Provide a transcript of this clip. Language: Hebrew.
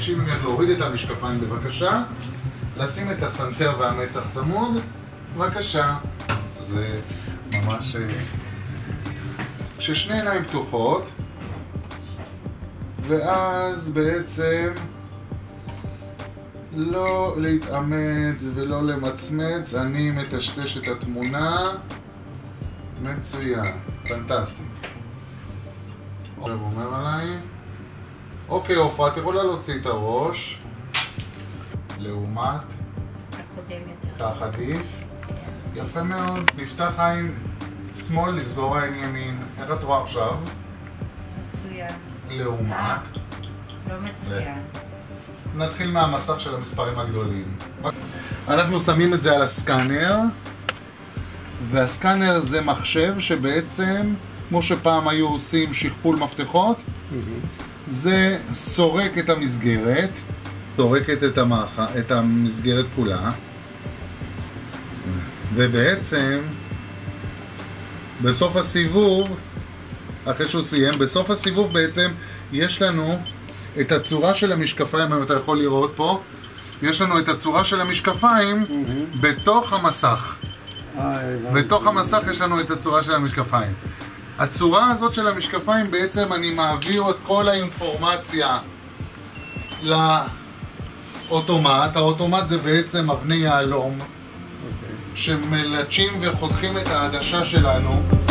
90 יד, להוריד את המשקפיים בבקשה, לשים את הסנטר והמצח צמוד, בבקשה. זה ממש... ששני עיניים פתוחות, ואז בעצם לא להתאמץ ולא למצמץ, אני מטשטש את התמונה. מצוין, פנטסטי. עכשיו אומר עליי. אוקיי, עופרה, את יכולה להוציא את הראש לעומת כך עדיף. יפה מאוד. נפתח עין שמאל, לסגור עין ימין. איך את רואה עכשיו? מצוין. לעומת? לא מצוין. נתחיל מהמסך של המספרים הגדולים. אנחנו שמים את זה על הסקאנר, והסקאנר זה מחשב שבעצם, כמו שפעם היו עושים שכפול מפתחות, זה סורק את המסגרת, סורקת את המסגרת כולה, ובעצם בסוף הסיבוב, אחרי שהוא סיים, בסוף הסיבוב בעצם יש לנו את הצורה של המשקפיים, אם אתה יכול לראות פה, יש לנו את הצורה של המשקפיים בתוך המסך. בתוך המסך יש לנו את הצורה של המשקפיים. הצורה הזאת של המשקפיים בעצם אני מעביר את כל האינפורמציה לאוטומט. האוטומט זה בעצם אבני יהלום שמלטשים וחותכים את העדשה שלנו.